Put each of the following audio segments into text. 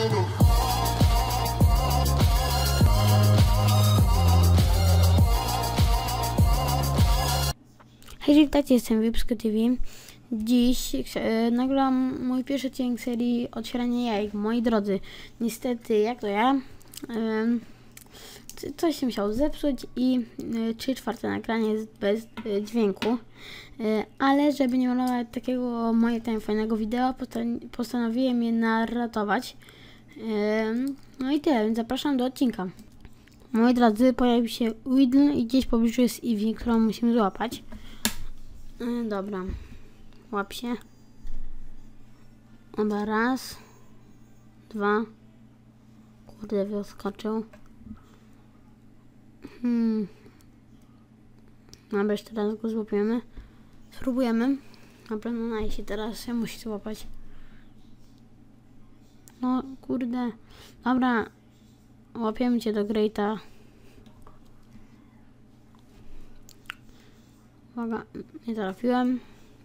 Hej, witajcie, jestem Wipsko TV. Dziś nagram mój pierwszy odcinek serii Otwieranie jajek. Moi drodzy, niestety, jak to ja, coś się musiało zepsuć i 3/4 nagrania jest bez dźwięku. Ale żeby nie malować takiego mojego fajnego wideo, postanowiłem je naratować. No i tyle, więc zapraszam do odcinka. Moi drodzy, pojawił się Weedle i gdzieś w pobliżu jest Eevee, którą musimy złapać. Dobra, łap się. Dobra, raz, dwa. Kurde, wyskoczył. Dobra, jeszcze teraz go złapiemy. Spróbujemy. Dobra, no najsi, teraz się musi złapać. No, kurde. Dobra, łapiemy cię do Greata. Uwaga, nie trafiłem.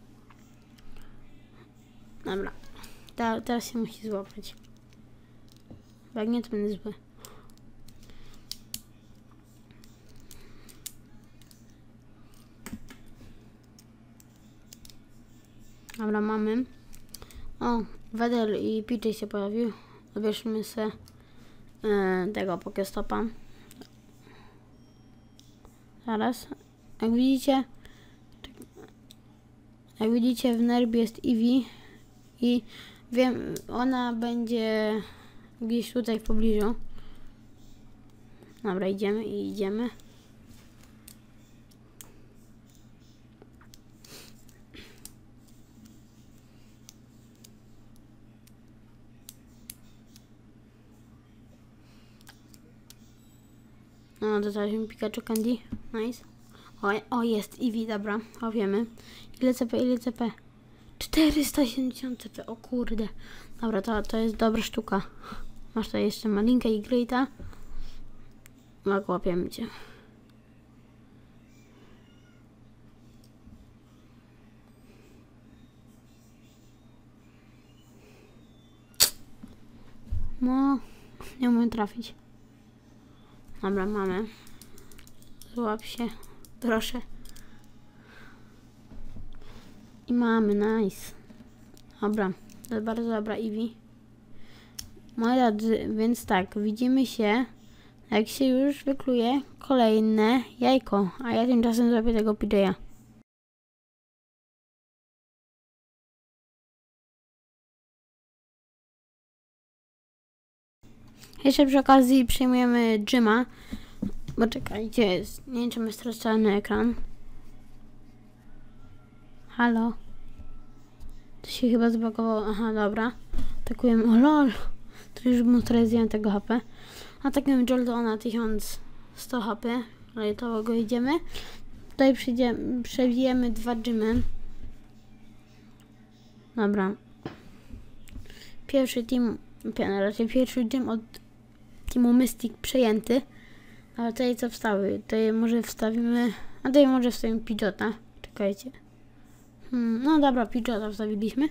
Dobra, teraz się musi złapać. Jak nie, to będę zły. Dobra, mamy. O, Wedel i PJ się pojawił. Odbierzmy sobie tego Pokestopa. Zaraz. Jak widzicie, w nerbie jest Eevee i wiem, ona będzie gdzieś tutaj w pobliżu. Dobra, idziemy. No, dostaliśmy Pikachu Candy. Nice. O, jest Eevee, dobra, wiemy. Ile CP? 470 CP, o kurde. Dobra, to jest dobra sztuka. Masz tutaj jeszcze Malinkę i Greata. No, łapiemy cię. No, nie umiem trafić. Dobra, mamy. Złap się, proszę. I mamy, nice. Dobra, to jest bardzo dobra Eevee. Moi drodzy, więc tak, widzimy się, jak się już wykluje kolejne jajko, a ja tymczasem zrobię tego PJ'a. Jeszcze przy okazji przyjmujemy Gyma, bo czekajcie, nie wiem, czy jest rozczarny ekran. Halo? To się chyba zbagowało. Aha, dobra. Atakujemy. O lol! To już mu zjadłem tego HP. Atakujemy Jolteona 1100 HP. Ale to go idziemy. Tutaj przebijemy 2 Gymy. Dobra. Pierwszy gym od teamu Mystic przejęty. Ale tutaj co wstały? Tutaj może wstawimy. A tutaj może wstawimy Pidgeota. Czekajcie. No dobra, Pidgeota wstawiliśmy.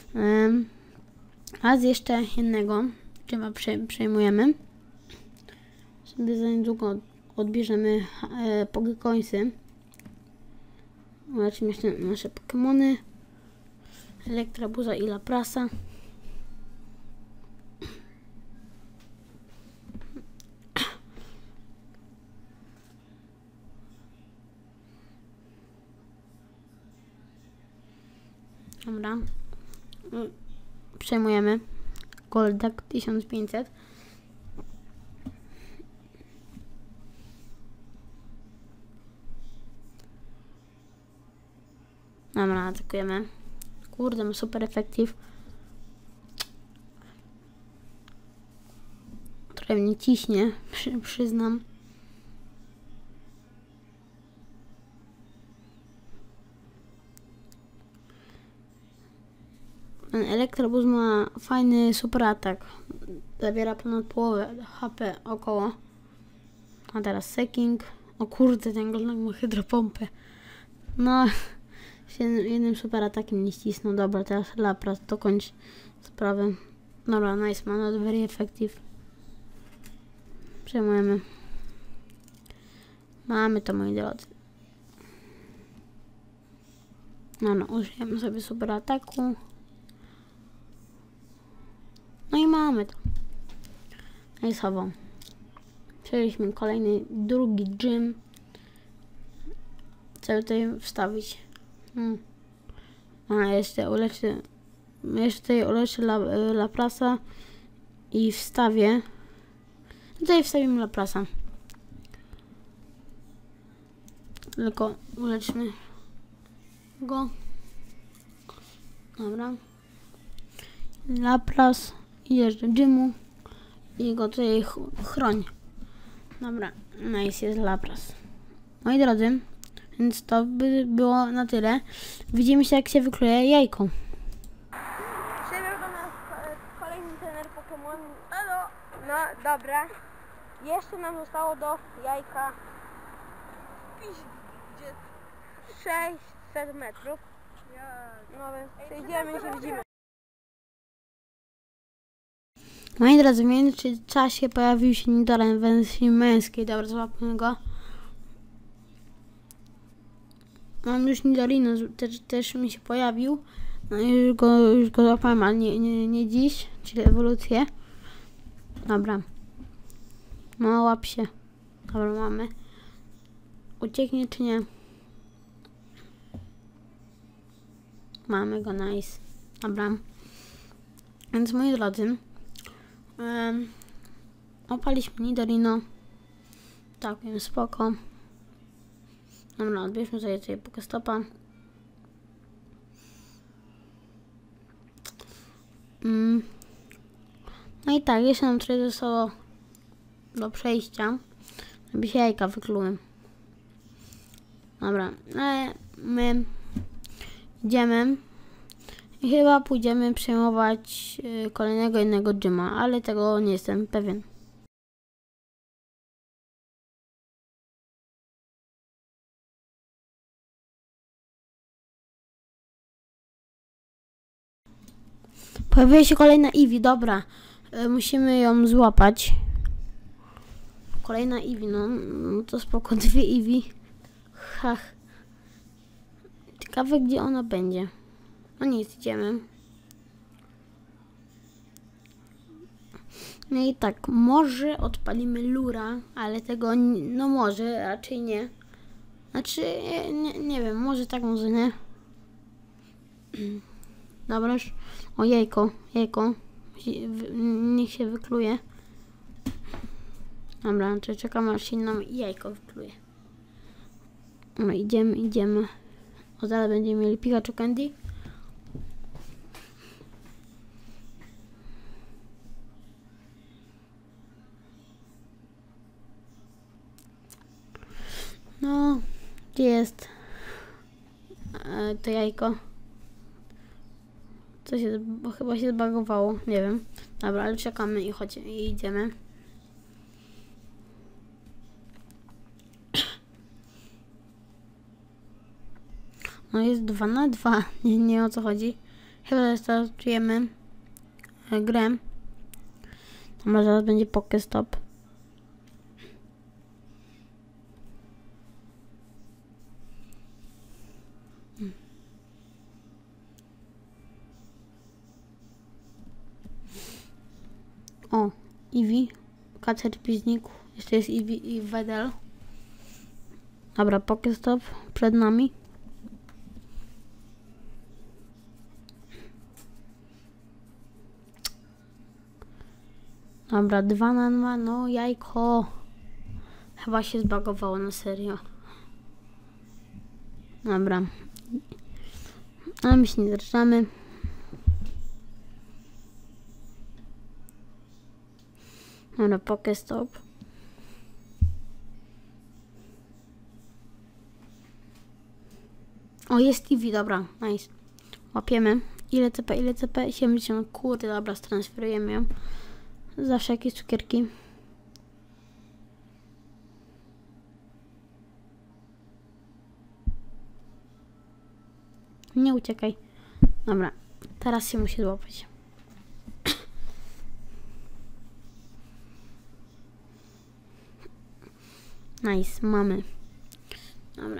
A z jeszcze jednego Gyma przejmujemy. Sobie za niedługo odbierzemy Pokecoinsy. Zobaczymy jeszcze nasze Pokemony. Elektrobuza i Laprasa. Dobra. Przejmujemy Goldak 1500. Dobra, atakujemy. Kurde, ma super efektyw. Trochę mnie ciśnie, przyznam. Ten Elektrobus ma fajny super atak. Zabiera ponad połowę HP około. A teraz Seking. O kurde, ten Goldak ma hydropompę. No, się jednym super atakiem nie ścisnął. Dobra, teraz Lapras, dokończ sprawę. Dobra, nice, man, not very effective. Przejmujemy. Mamy to, moi drodzy. No, użyjemy sobie super ataku. No i mamy to. Nice'owo. Przejęliśmy kolejny, drugi gym. Chcę tutaj wstawić. A, jeszcze tutaj uleczę Laprasa i wstawię. Tutaj wstawimy Laprasa. Tylko uleczmy go. Dobra. Lapras, idziesz do gymu i go tutaj chroń. Dobra, nice, jest Lapras. Moi drodzy, więc to by było na tyle. Widzimy się, jak się wykluje jajko. Przybył do nas kolejny trener Pokémon. Halo! No, dobra. Jeszcze nam zostało do jajka 600 metrów. No więc przejdziemy i się widzimy. Moi drodzy, w międzyczasie pojawił się Nidoran w wersji męskiej. Dobra, złapmy go. Mam już Nidorino, też mi się pojawił. No, już go złapałem, ale nie dziś, czyli ewolucję. Dobra. No, łap się. Dobra, mamy. Ucieknie czy nie? Mamy go, nice. Dobra. Więc moi drodzy, opaliśmy Nidorino. Tak, wiem, spoko. Dobra, odbierzmy sobie tutaj Pokestopa. No i tak, jeszcze nam trochę zostało do przejścia, żeby się jajka wykluły. Dobra, ale my idziemy i chyba pójdziemy przejmować kolejnego innego gyma, ale tego nie jestem pewien. Pojawiła się kolejna Eevee, dobra. Musimy ją złapać. Kolejna Eevee, no to spoko, dwie Eevee. Hach. Ciekawe, gdzie ona będzie. No nic, idziemy. No i tak, może odpalimy Lura, ale tego, no może, raczej nie. Znaczy, nie wiem, może tak, może nie. Dobra, już. O, jajko. Niech się wykluje. Dobra, czy czekamy, aż się nam jajko wykluje. No, idziemy. O, zaraz będziemy mieli Pikachu Candy. No, gdzie jest to jajko? Co się, bo chyba się zbagowało, nie wiem. Dobra, ale czekamy i idziemy. No jest 2 na 2, nie o co chodzi. Chyba startujemy grę. Dobra, zaraz będzie Pokestop. O, Eevee, Caterpiznik, jeszcze jest Eevee i Wedel. Dobra, Pokestop przed nami. Dobra, 2 na 2, no jajko. Chyba się zbagowało na serio. Dobra. Ale my się nie zaczynamy. Dobra, Pokestop. O, jest Eevee, dobra, nice. Łapiemy. Ile CP? 70, kurde, dobra, transferujemy ją. Zawsze jakieś cukierki. Nie uciekaj. Dobra, teraz się musi złapać. Nice, mamy. Dobra.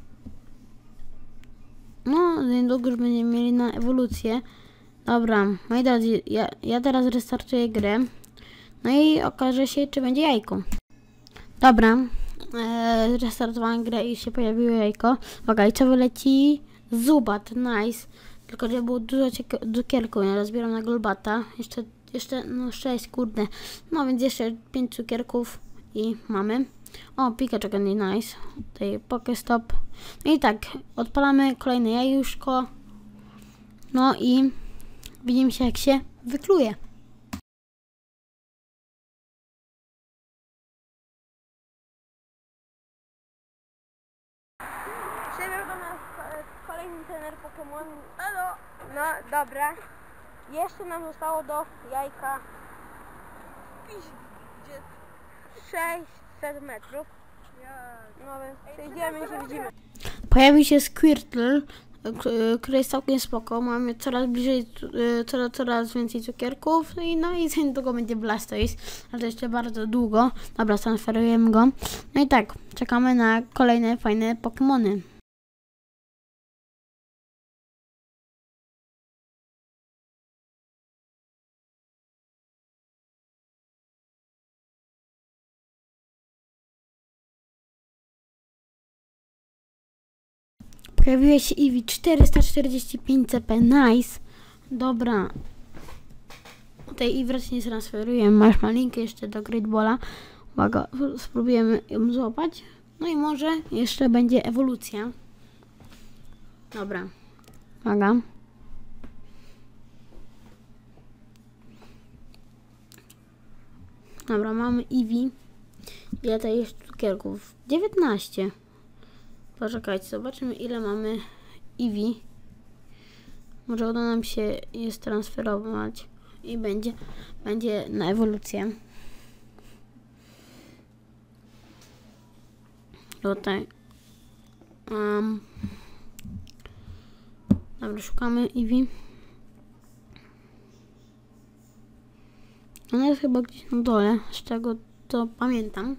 No, niedługo już będziemy mieli na ewolucję. Dobra, moi drodzy, ja teraz restartuję grę. No i okaże się, czy będzie jajko. Dobra, restartowałem grę i się pojawiło jajko. Uwaga, i co wyleci? Zubat, nice. Tylko, że było dużo cukierków, ja rozbieram na Golbata. Jeszcze, no 6, kurde. No więc jeszcze 5 cukierków i mamy. O, Pikachu Candy, nice. Tutaj Pokestop. No i tak, odpalamy kolejne jajuszko. No i widzimy się, jak się wykluje. Przybył do nas kolejny trener Pokémon. Halo. No dobra. Jeszcze nam zostało do jajka 600 metrów. No więc przejdziemy i się widzimy. Pojawił się Squirtle, który jest całkiem spoko. Mamy coraz bliżej, coraz więcej cukierków. No i za niedługo będzie Blastoise, ale to jeszcze bardzo długo. Dobra, transferujemy go. No i tak, czekamy na kolejne fajne Pokemony. Pojawiła się Eevee 445 CP, nice. Dobra. Tej Eevee nie transferujemy. Masz malinkę jeszcze do Great Balla. Uwaga, spróbujemy ją złapać. No i może jeszcze będzie ewolucja. Dobra. Uwaga. Dobra, mamy Eevee. Ile to jest cukierków? 19. Poczekajcie, zobaczymy, ile mamy Eevee. Może uda nam się je transferować i będzie na ewolucję. Tutaj. Dobra, szukamy Eevee. Ona jest chyba gdzieś na dole, z czego to pamiętam.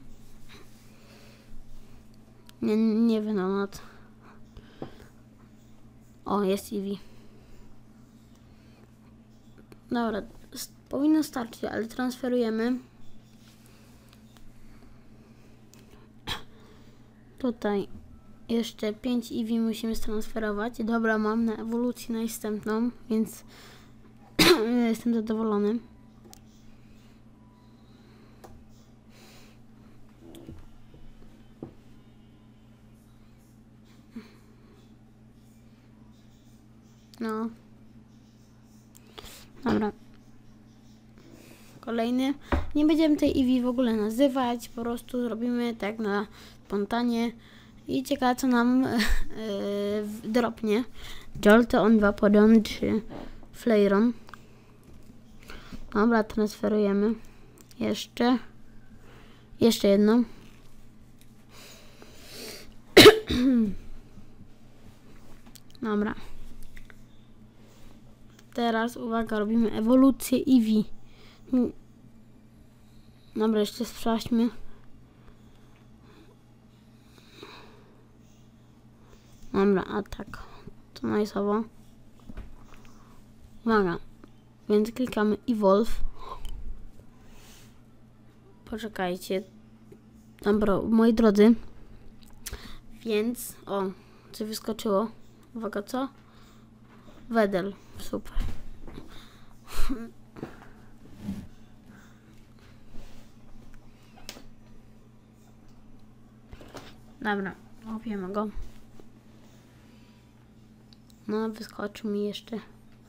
Nie wiem nawet. O, jest Eevee. Dobra, powinno starczyć, ale transferujemy. Tutaj jeszcze 5 Eevee musimy transferować. Dobra, mam na ewolucję następną, więc jestem zadowolony. No. Dobra. Kolejny. Nie będziemy tej Eevee w ogóle nazywać. Po prostu zrobimy tak na spontanie. I ciekawe, co nam dropnie. Jolteon, Vaporeon czy Flareon. Dobra, transferujemy. Jeszcze jedno. Dobra. Teraz, uwaga, robimy ewolucję Eevee. Dobra, jeszcze sprawdźmy. Dobra, a tak. To najsowo. Uwaga. Więc klikamy Evolve. Poczekajcie. Dobra, moi drodzy. Więc, o, co wyskoczyło? Uwaga, co? Wedel. Super. Dobra, łapiemy go. No, wyskoczy mi jeszcze.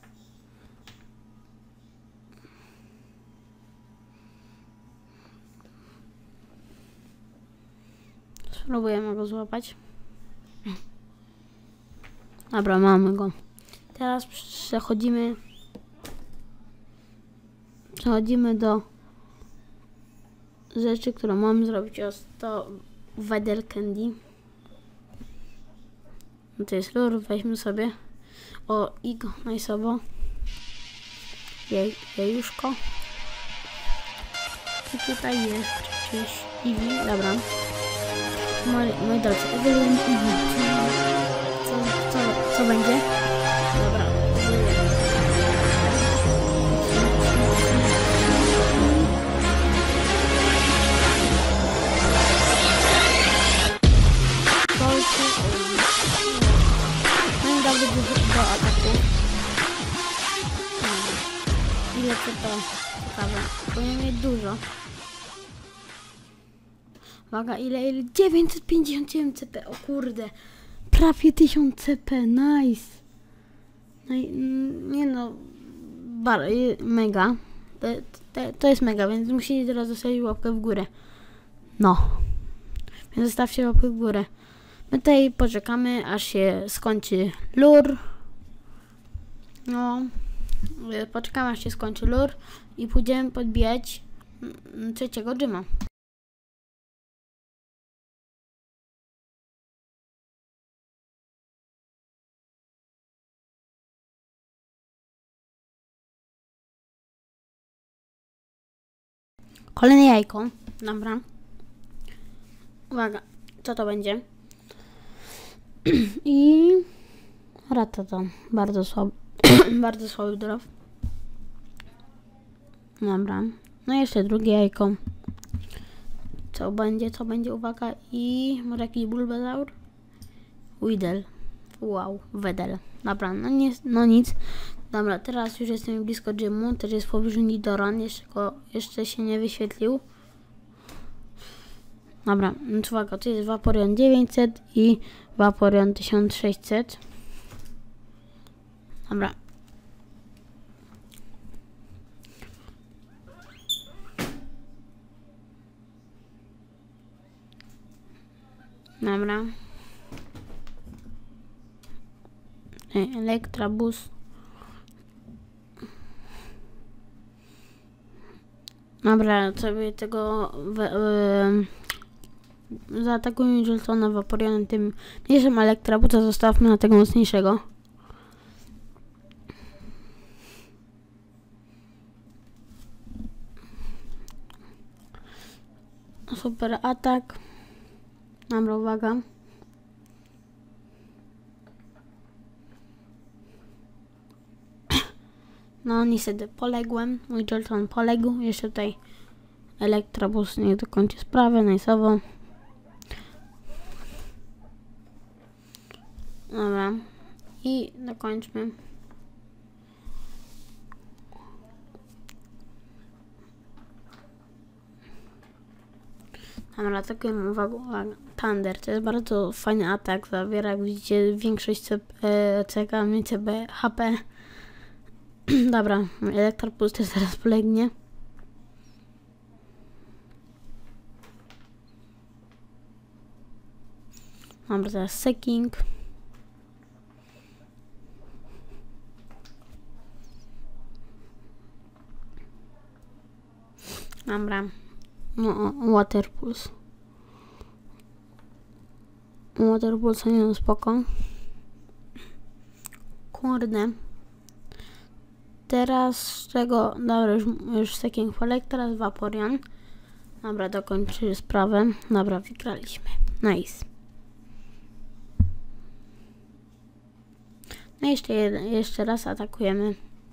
Spróbujemy go złapać. Dobra, mamy go. Teraz przechodzimy do rzeczy, którą mam zrobić. To Wedel Candy. To jest lure, weźmy sobie. O, Igo, najsowo. Jajuszko. I tutaj jest jakieś Eevee, dobra. moi drodzy, co będzie? Dobra, no i dobrze do ataku. Ile to ciekawe, powinien mieć dużo. Uwaga, ile? 959 CP, o kurde. Prawie 1000 CP, nice. No, nie no, mega. To jest mega, więc musicie teraz zostawić łapkę w górę. No. Więc zostawcie łapkę w górę. My tutaj poczekamy, aż się skończy lure. No. Poczekamy, aż się skończy lure i pójdziemy podbijać trzeciego gyma. Kolejne jajko. Dobra. Uwaga, co to będzie? I ratata. Bardzo słaby. Bardzo słaby drop. Dobra. No i jeszcze drugie jajko. Co będzie? Co będzie? Uwaga. I może jakiś bulbazaur? Widel. Wow, wedel. Dobra, no nic. Dobra, teraz już jestem blisko gymu. Też jest w pobliżu Nidoran. Jeszcze się nie wyświetlił. Dobra, no uwaga, to jest Vaporeon 900 i Vaporeon 1600. Dobra. Dobra. Elektrabus. Dobra, sobie tego zaatakujmy Joltona Vaporeonem tym mniejszym Elektrabusa, zostawmy na tego mocniejszego. Super atak. Dobra, uwaga. No niestety poległem. Mój Jolton poległ. Jeszcze tutaj Elektrobus nie dokończy sprawy. Nice'owo. Dobra. I dokończmy. Dobra, atakujemy. Uwaga, uwaga. Thunder. To jest bardzo fajny atak. Zawiera, jak widzicie, większość CK, mniej CB, HP. Dobra, Elektrobus też zaraz polegnie. Dobra, teraz Seking. Dobra. No, Water Pulse. Water Pulse, nie no, spoko. Kurde. Teraz z czego? Dobra, już Seking polek, teraz Vaporeon. Dobra, dokończy sprawę. Dobra, wygraliśmy. Nice. No jeszcze raz atakujemy.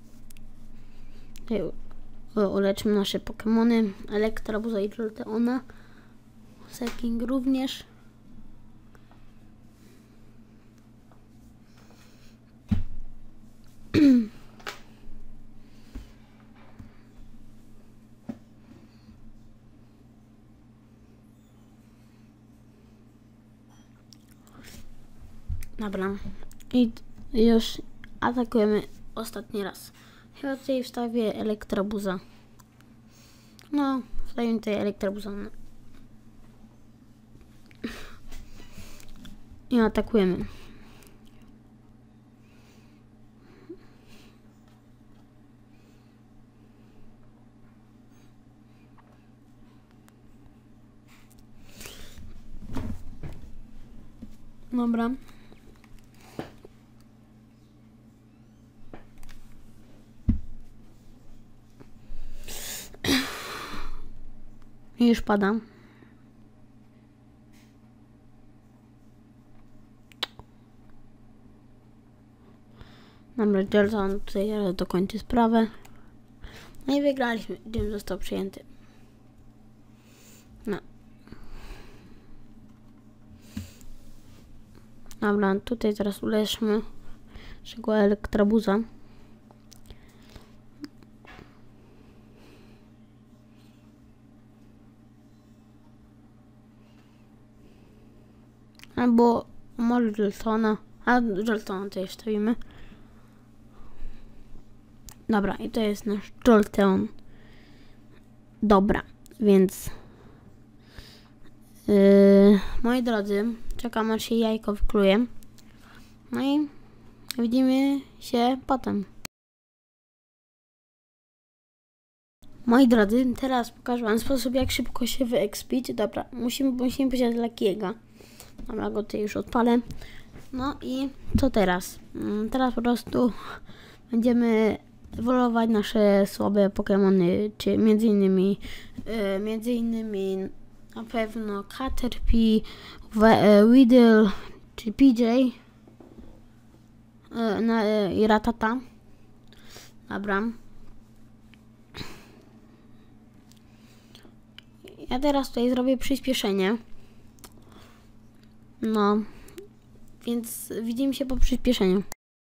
Uleczmy nasze Pokemony. Elektrabusa i Jolteona. Seking również. Dobra. I już atakujemy ostatni raz. Chyba tutaj wstawię Elektrobusa. No, wstawię tutaj Elektrobusa. I atakujemy. Dobra. I już pada. Dobra, Jelton tutaj zaraz dokończy sprawę. No i wygraliśmy. Gym został przyjęty. No. Dobra, tutaj teraz uleżmy naszego elektrobuza. Albo może Jeltona. A Jeltona tutaj wstawimy. Dobra, i to jest nasz Jolteon. Dobra, więc moi drodzy, czekam aż się jajko wykluje. No i widzimy się potem. Moi drodzy, teraz pokażę wam sposób, jak szybko się wyekspić. Dobra, musimy posiadać Lucky'ego. Dobra, go tutaj już odpalę. No i co teraz? Teraz po prostu będziemy ewoluować nasze słabe Pokemony, czy między innymi na pewno Caterpie, Weedle, czy PJ i Ratata. Dobra. Ja teraz tutaj zrobię przyspieszenie. No, więc widzimy się po przyspieszeniu.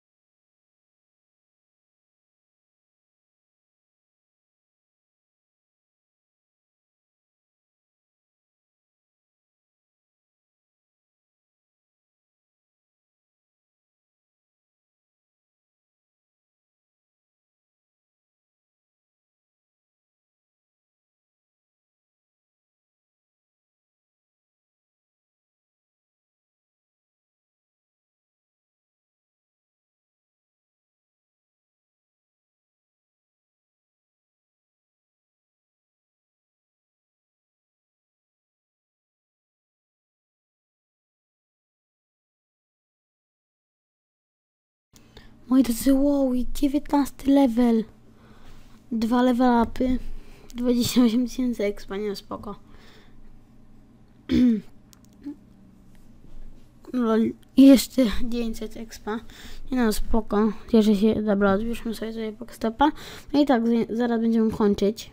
Moi drodzy, wow, 19 level. 2 level upy. 28 000 expa, nie, spoko. Lol, jeszcze 900 expa. Nie no, spoko. Cieszę się. Dobra, odbierzmy sobie Pokestopa. No i tak, zaraz będziemy kończyć.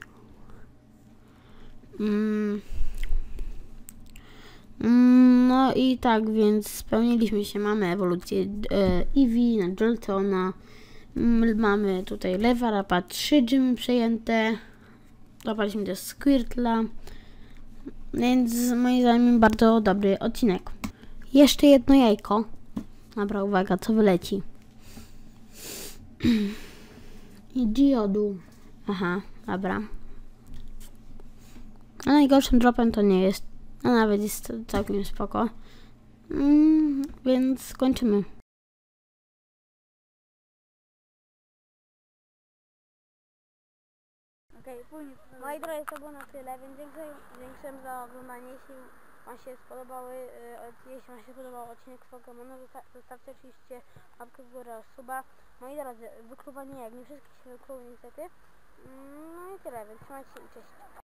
No i tak, więc spełniliśmy się. Mamy ewolucję Eevee na Jolteona. Mamy tutaj level upa 3 gymy przejęte. Złapaliśmy też Squirtla. Więc moim zdaniem bardzo dobry odcinek. Jeszcze jedno jajko. Dobra, uwaga, co wyleci. I Geodu. Aha, dobra. A najgorszym dropem to nie jest. A nawet jest całkiem spoko. Więc kończymy. Moi drodzy, to było na tyle, więc dziękuję za oglądanie. Jeśli Wam się podobał odcinek z Pokemonu, zostawcie oczywiście łapkę w górę, suba. Moi drodzy, wykluwanie jak nie wszystkich się wykluło niestety. No i tyle, więc trzymajcie się i cześć.